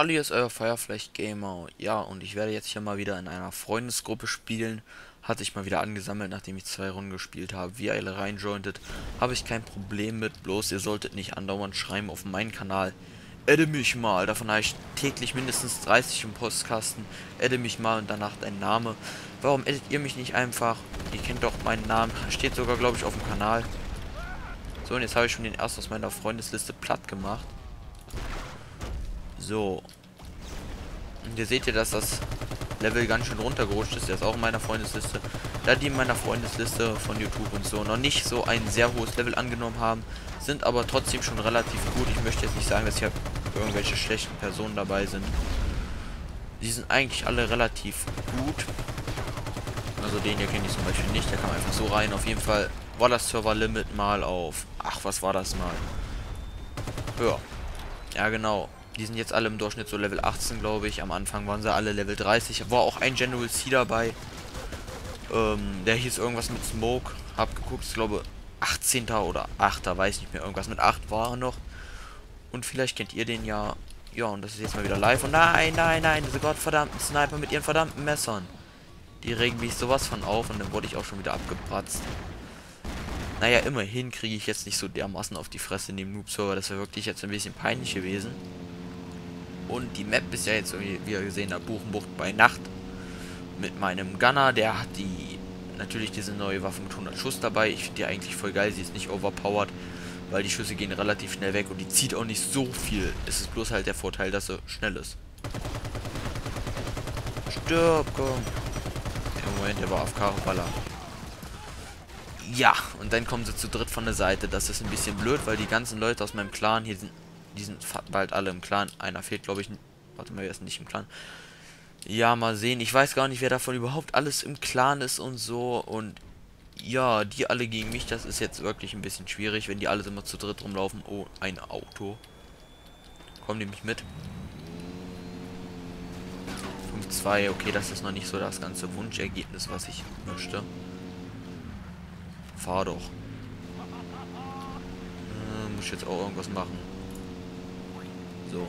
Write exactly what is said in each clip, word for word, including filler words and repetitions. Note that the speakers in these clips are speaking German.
Hallo, hier ist euer Firefly Gamer. Ja, und ich werde jetzt hier mal wieder in einer Freundesgruppe spielen. Hatte ich mal wieder angesammelt, nachdem ich zwei Runden gespielt habe. Wie ihr alle reinjointet, habe ich kein Problem mit. Bloß ihr solltet nicht andauernd schreiben auf meinen Kanal. Adde mich mal. Davon habe ich täglich mindestens dreißig im Postkasten. Adde mich mal und danach dein Name. Warum addet ihr mich nicht einfach? Ihr kennt doch meinen Namen. Steht sogar, glaube ich, auf dem Kanal. So, und jetzt habe ich schon den ersten aus meiner Freundesliste platt gemacht. So. Und hier seht ihr, dass das Level ganz schön runtergerutscht ist. Der ist auch in meiner Freundesliste. Da die in meiner Freundesliste von YouTube und so noch nicht so ein sehr hohes Level angenommen haben, sind aber trotzdem schon relativ gut. Ich möchte jetzt nicht sagen, dass hier irgendwelche schlechten Personen dabei sind. Die sind eigentlich alle relativ gut. Also den hier kenne ich zum Beispiel nicht. Der kam einfach so rein. Auf jeden Fall war das Server-Limit mal auf... Ach, was war das mal? Ja. Ja, genau. Die sind jetzt alle im Durchschnitt so Level achtzehn, glaube ich. Am Anfang waren sie alle Level dreißig. War auch ein General C dabei. Ähm, der hieß irgendwas mit Smoke. Hab geguckt, ich glaube achtzehnter oder achter, weiß nicht mehr. Irgendwas mit acht war er noch. Und vielleicht kennt ihr den ja. Ja, und das ist jetzt mal wieder live. Und nein, nein, nein, diese gottverdammten Sniper mit ihren verdammten Messern. Die regen mich sowas von auf und dann wurde ich auch schon wieder abgepratzt. Naja, immerhin kriege ich jetzt nicht so dermaßen auf die Fresse in dem Noob-Server. Das wäre wirklich jetzt ein bisschen peinlich gewesen. Und die Map ist ja jetzt, wie ihr gesehen habt, Buchenbucht bei Nacht. Mit meinem Gunner, der hat die natürlich diese neue Waffe mit hundert Schuss dabei. Ich finde die eigentlich voll geil, sie ist nicht overpowered, weil die Schüsse gehen relativ schnell weg und die zieht auch nicht so viel. Es ist bloß halt der Vorteil, dass sie schnell ist. Stirb, komm. Im Moment, der war auf Karballer. Ja, und dann kommen sie zu dritt von der Seite. Das ist ein bisschen blöd, weil die ganzen Leute aus meinem Clan hier sind. Die sind bald alle im Clan. Einer fehlt, glaube ich. Warte mal, wer ist nicht im Clan? Ja, mal sehen. Ich weiß gar nicht, wer davon überhaupt alles im Clan ist und so. Und ja, die alle gegen mich, das ist jetzt wirklich ein bisschen schwierig, wenn die alle immer zu dritt rumlaufen. Oh, ein Auto. Kommen die mich mit? fünf zwei, okay, das ist noch nicht so das ganze Wunschergebnis, was ich möchte. Fahr doch. Äh, muss ich jetzt auch irgendwas machen. So.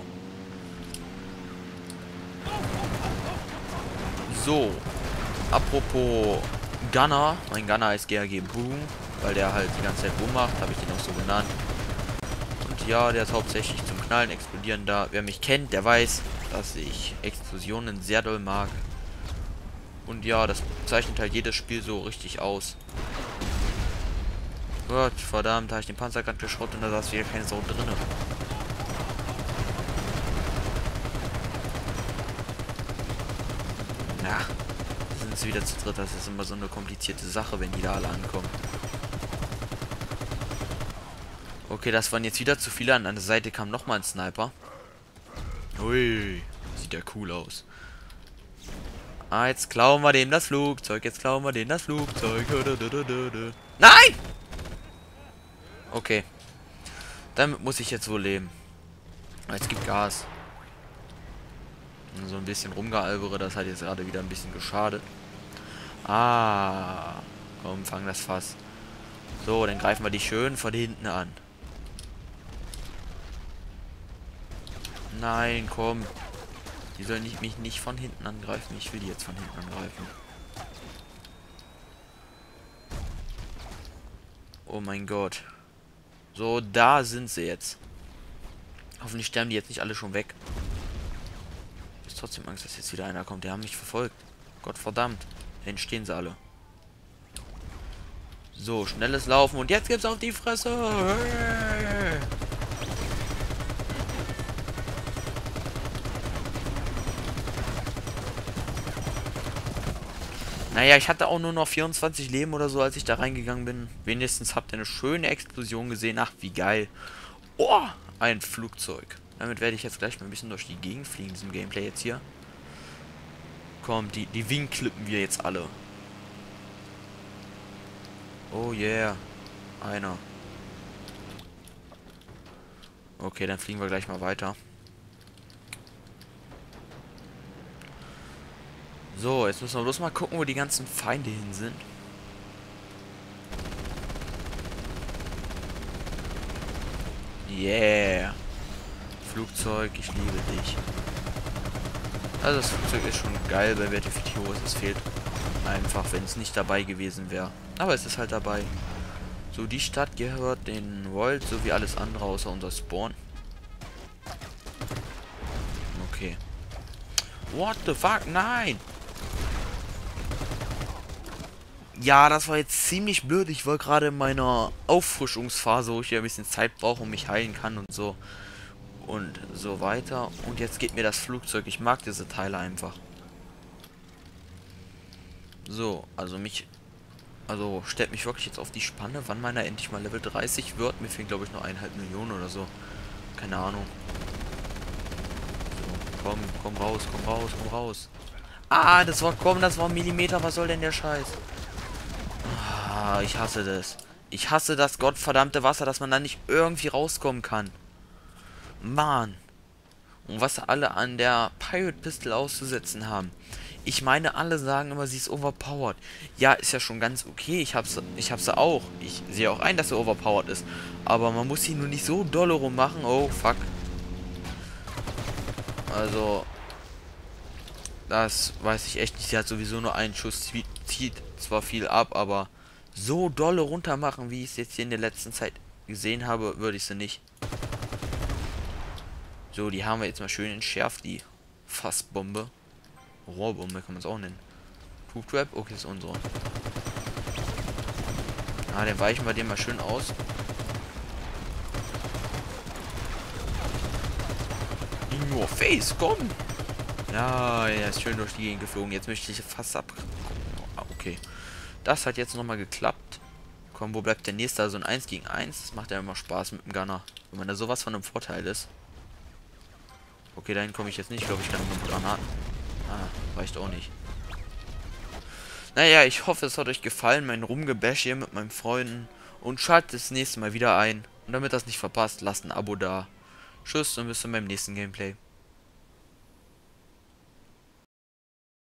So. Apropos Gunner. Mein Gunner ist G R G Boom, weil der halt die ganze Zeit Boom macht. Habe ich den auch so genannt. Und ja, der ist hauptsächlich zum Knallen, Explodieren da. Wer mich kennt, der weiß, dass ich Explosionen sehr doll mag. Und ja, das zeichnet halt jedes Spiel so richtig aus. Gott, verdammt, habe ich den Panzer gerade geschrottet und da saß wieder keine Sau drinne. Na, sind sie wieder zu dritt. Das ist immer so eine komplizierte Sache, wenn die da alle ankommen. Okay, das waren jetzt wieder zu viele. An der Seite kam nochmal ein Sniper. Ui, sieht ja cool aus. Ah, jetzt klauen wir dem das Flugzeug. Jetzt klauen wir dem das Flugzeug. Nein! Okay. Damit muss ich jetzt wohl leben. Jetzt gibt Gas. So ein bisschen rumgealbere, das hat jetzt gerade wieder ein bisschen geschadet. Ah. Komm, fang das Fass. So, dann greifen wir die schön von hinten an. Nein, komm. Die sollen nicht, mich nicht von hinten angreifen. Ich will die jetzt von hinten angreifen. Oh mein Gott. So, da sind sie jetzt. Hoffentlich sterben die jetzt nicht alle schon weg. Ich habe trotzdem Angst, dass jetzt wieder einer kommt. Die haben mich verfolgt. Gott verdammt. Da hinten stehen sie alle. So, schnelles Laufen. Und jetzt gibt's auf die Fresse. Naja, ich hatte auch nur noch vierundzwanzig Leben oder so, als ich da reingegangen bin. Wenigstens habt ihr eine schöne Explosion gesehen. Ach, wie geil. Oh, ein Flugzeug. Damit werde ich jetzt gleich mal ein bisschen durch die Gegend fliegen, in diesem Gameplay jetzt hier. Komm, die, die Wing klippen wir jetzt alle. Oh yeah. Einer. Okay, dann fliegen wir gleich mal weiter. So, jetzt müssen wir bloß mal gucken, wo die ganzen Feinde hin sind. Yeah. Flugzeug, ich liebe dich. Also das Flugzeug ist schon geil bei Battlefield Heroes. Es fehlt einfach, wenn es nicht dabei gewesen wäre. Aber es ist halt dabei. So, die Stadt gehört den World sowie alles andere außer unser Spawn. Okay. What the fuck? Nein! Ja, das war jetzt ziemlich blöd. Ich war gerade in meiner Auffrischungsphase, wo ich ja ein bisschen Zeit brauche und mich heilen kann und so. Und so weiter. Und jetzt geht mir das Flugzeug. Ich mag diese Teile einfach. So, also mich... Also stellt mich wirklich jetzt auf die Spanne, wann meiner endlich mal Level dreißig wird. Mir fehlen, glaube ich, noch eineinhalb Millionen oder so. Keine Ahnung. So, komm, komm raus, komm raus, komm raus. Ah, das war, komm, das war ein Millimeter. Was soll denn der Scheiß? Ah, ich hasse das. Ich hasse das gottverdammte Wasser, dass man da nicht irgendwie rauskommen kann. Mann. Und was alle an der Pirate Pistol auszusetzen haben. Ich meine, alle sagen immer, sie ist overpowered. Ja, ist ja schon ganz okay. Ich hab's, ich hab's auch. Ich sehe auch ein, dass sie overpowered ist. Aber man muss sie nur nicht so dolle rummachen. Oh, fuck. Also, das weiß ich echt nicht. Sie hat sowieso nur einen Schuss. Zieht, zieht zwar viel ab, aber so dolle runter machen, wie ich es jetzt hier in der letzten Zeit gesehen habe, würde ich sie nicht. So, die haben wir jetzt mal schön entschärft, die Fassbombe. Rohrbombe kann man es auch nennen. Poop Trap, okay, ist unsere. Ah, dann weichen wir den mal schön aus. In your face, komm! Ja, er ist schön durch die Gegend geflogen. Jetzt möchte ich fast ab. Ah, okay. Das hat jetzt nochmal geklappt. Komm, wo bleibt der nächste? Also ein eins gegen eins. Das macht ja immer Spaß mit dem Gunner. Wenn man da sowas von einem Vorteil ist. Okay, dahin komme ich jetzt nicht. Ich glaube, ich kann nur mit Granaten. Ah, reicht auch nicht. Naja, ich hoffe, es hat euch gefallen. Mein Rumgebäsch hier mit meinen Freunden. Und schaltet das nächste Mal wieder ein. Und damit das nicht verpasst, lasst ein Abo da. Tschüss und bis zum beim nächsten Gameplay.